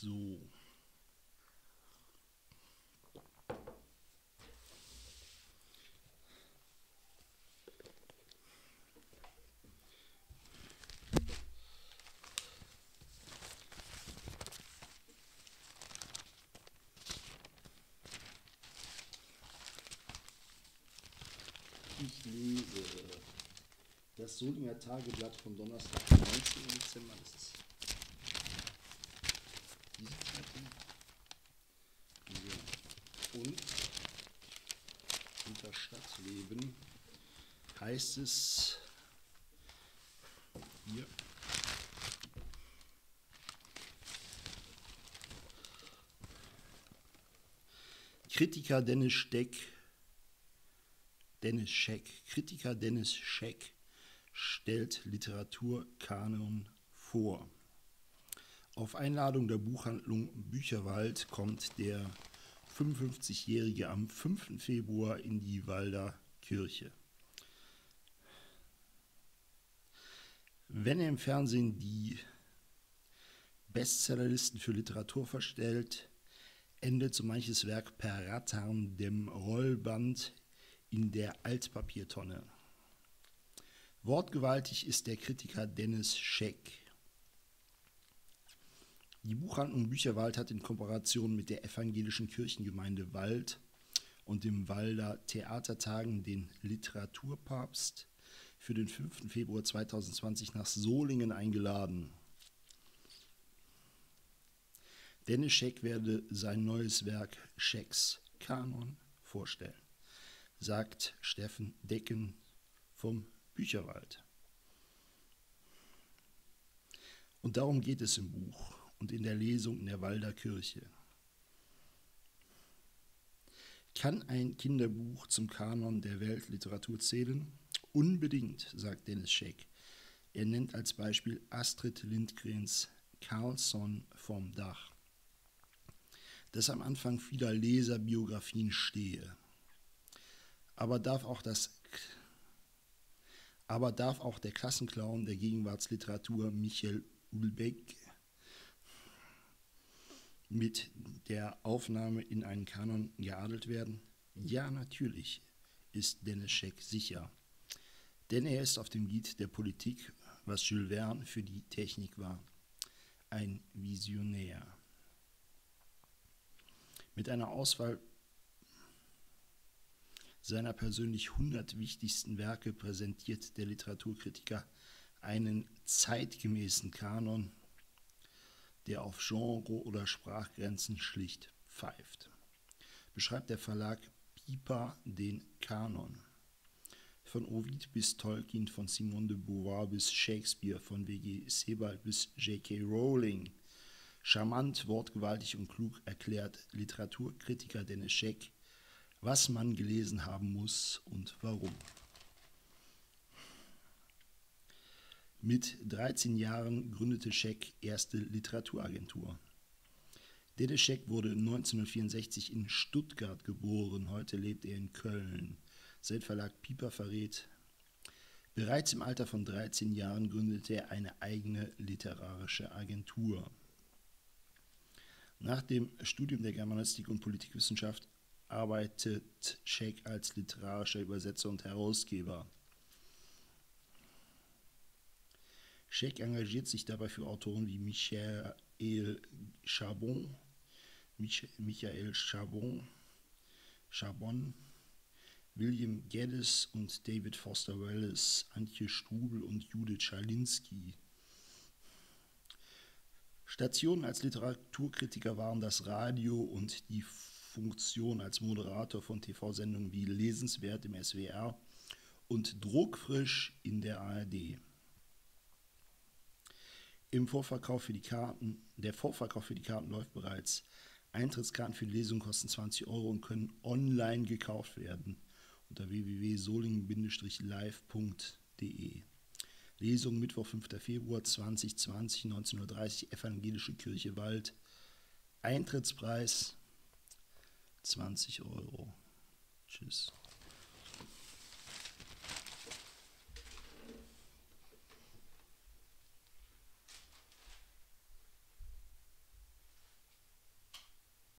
So. Ich lese das Solinger Tageblatt vom Donnerstag, 19. Dezember. Das ist diese Zeitung. Ja. Und unter Stadtleben heißt es hier: Kritiker Dennis Scheck stellt Literaturkanon vor. Auf Einladung der Buchhandlung Bücherwald kommt der 55-Jährige am 5. Februar in die Walder Kirche. Wenn er im Fernsehen die Bestsellerlisten für Literatur verstellt, endet so manches Werk per Rattern dem Rollband in der Altpapiertonne. Wortgewaltig ist der Kritiker Dennis Scheck. Die Buchhandlung Bücherwald hat in Kooperation mit der evangelischen Kirchengemeinde Wald und dem Walder Theatertagen den Literaturpapst für den 5. Februar 2020 nach Solingen eingeladen. Dennis Scheck werde sein neues Werk Schecks Kanon vorstellen, sagt Steffen Decken vom Bücherwald. Und darum geht es im Buch und in der Lesung in der Walder Kirche. Kann ein Kinderbuch zum Kanon der Weltliteratur zählen? Unbedingt, sagt Dennis Scheck. Er nennt als Beispiel Astrid Lindgrens Carlsson vom Dach, das am Anfang vieler Leserbiografien stehe. Aber darf auch der Klassenclown der Gegenwartsliteratur Michael Houellebecq mit der Aufnahme in einen Kanon geadelt werden? Ja, natürlich, ist Dennis Scheck sicher. Denn er ist auf dem Gebiet der Politik, was Jules Verne für die Technik war, ein Visionär. Mit einer Auswahl seiner persönlich 100 wichtigsten Werke präsentiert der Literaturkritiker einen zeitgemäßen Kanon, der auf Genre- oder Sprachgrenzen schlicht pfeift. Beschreibt der Verlag Piper den Kanon. Von Ovid bis Tolkien, von Simone de Beauvoir bis Shakespeare, von W.G. Sebald bis J.K. Rowling. Charmant, wortgewaltig und klug erklärt Literaturkritiker Dennis Scheck, was man gelesen haben muss und warum. Mit 13 Jahren gründete Scheck erste Literaturagentur. Dennis Scheck wurde 1964 in Stuttgart geboren, heute lebt er in Köln. Sein Verlag Piper verrät: Bereits im Alter von 13 Jahren gründete er eine eigene literarische Agentur. Nach dem Studium der Germanistik und Politikwissenschaft arbeitet Scheck als literarischer Übersetzer und Herausgeber. Scheck engagiert sich dabei für Autoren wie Michael Chabon, William Geddes und David Foster Wallace, Antje Strubel und Judith Schalinski. Stationen als Literaturkritiker waren das Radio und die Funktion als Moderator von TV-Sendungen wie Lesenswert im SWR und Druckfrisch in der ARD. Der Vorverkauf für die Karten läuft bereits. Eintrittskarten für die Lesung kosten 20 € und können online gekauft werden unter www.solingen-live.de. Lesung Mittwoch, 5. Februar 2020, 19:30 Uhr, Evangelische Kirche Wald. Eintrittspreis 20 €. Tschüss.